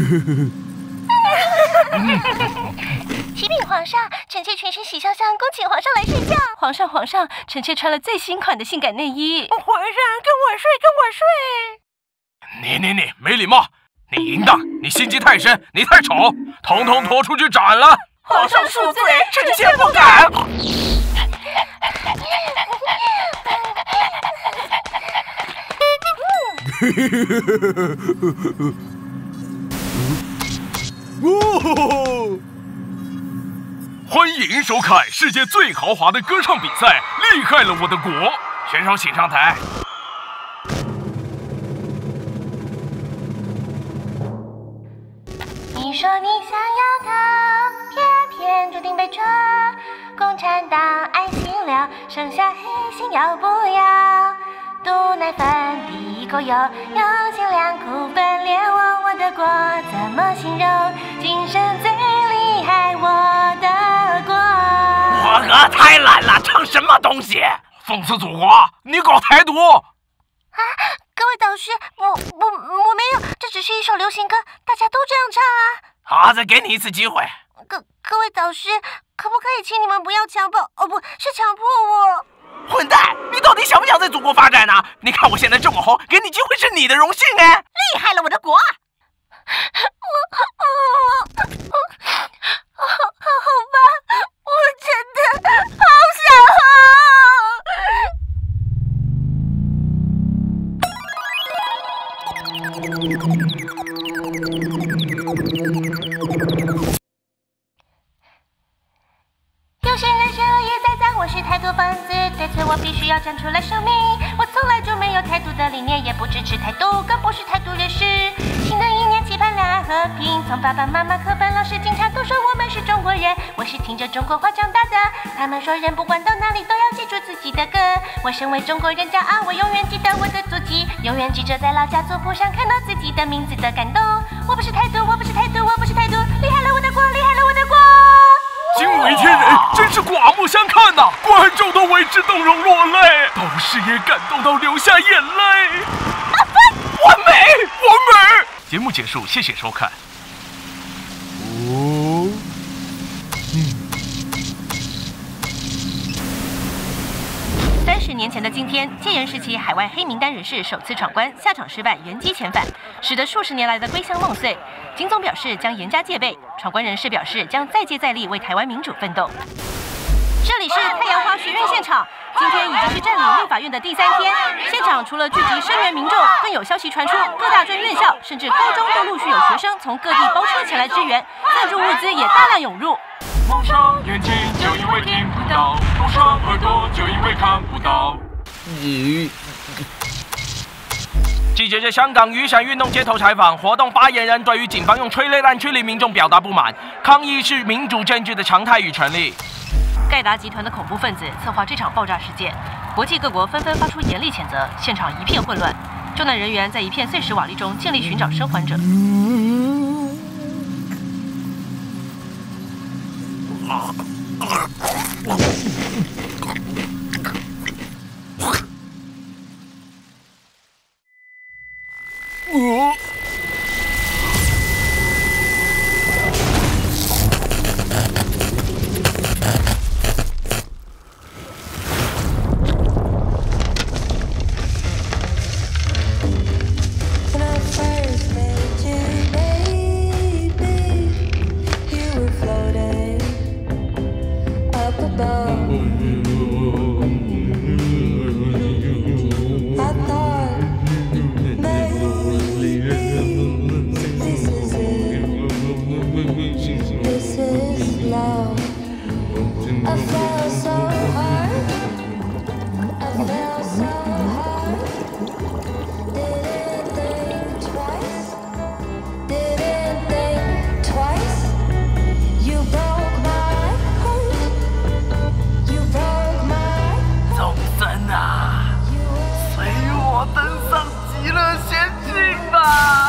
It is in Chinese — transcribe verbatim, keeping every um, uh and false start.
启禀皇上，臣妾全身喜肖像，恭请皇上来睡觉。皇上，皇上，臣妾穿了最新款的性感内衣。 皇上，跟我睡，跟我睡。 你你你没礼貌！你淫荡，你心机太深，你太丑，统统拖出去斩了！ 皇上恕罪，臣妾不敢。 哦！欢迎收看世界最豪华的歌唱比赛，厉害了我的国！选手请上台。 你说你想要他，偏偏注定被抓。共产党爱心了，剩下黑心要不要？毒奶粉地沟油，用心良苦分裂我，我的国怎么形容？精神最厉害，我的国。 我哥太懒了，唱什么东西？ 讽刺祖国，你搞台独！ 啊，各位导师，我我我没有，这只是一首流行歌，大家都这样唱啊。 好，再给你一次机会。 各各位导师，可不可以请你们不要强迫？哦，不是强迫我。 混蛋，你到底想不想在祖国发展呢？你看我现在这么红，给你机会是你的荣幸哎！ 厉害了我的国！我我我好好吧，我真的好想。有些人是恶意栽赃，我是台独分子，对此我必须要站出来声明。我从来就没有台独的理念，也不支持台独，更不是台独人士。新的一年期盼两岸和平，从爸爸妈妈、课本、老师、警察都说我们是中国人，我是听着中国话长大的。他们说人不管到哪里都要记住自己的根，我身为中国人骄傲，我永远记得我的足迹，永远记着在老家族谱上看到自己的名字的感动。我不是台独，我不是台独，我不是台独，厉害了我的国，厉害了我的国！ 惊为天人，真是刮目相看呐、啊！观众都为之动容落泪，导师也感动到流下眼泪。完美，完美！节目结束，谢谢收看。哦，嗯。 三十年前的今天，戒严时期海外黑名单人士首次闯关，下场失败，原机遣返，使得数十年来的归乡梦碎。警总表示将严加戒备，闯关人士表示将再接再厉，为台湾民主奋斗。这里是太阳花学院现场，今天已经是占领立法院的第三天。现场除了聚集声援民众，更有消息传出，各大专院校甚至高中都陆续有学生从各地包车前来支援，赞助物资也大量涌入。 蒙上眼睛就因为听不到，蒙上耳朵就因为看不到。嗯。记者在香港雨伞运动街头采访，活动发言人对于警方用催泪弹驱离民众表达不满，抗议是民主政治的常态与权利。 盖达集团的恐怖分子策划这场爆炸事件，国际各国纷纷发出严厉谴责，现场一片混乱，救难人员在一片碎石瓦砾中尽力寻找生还者。 哦。 登上极乐仙境吧！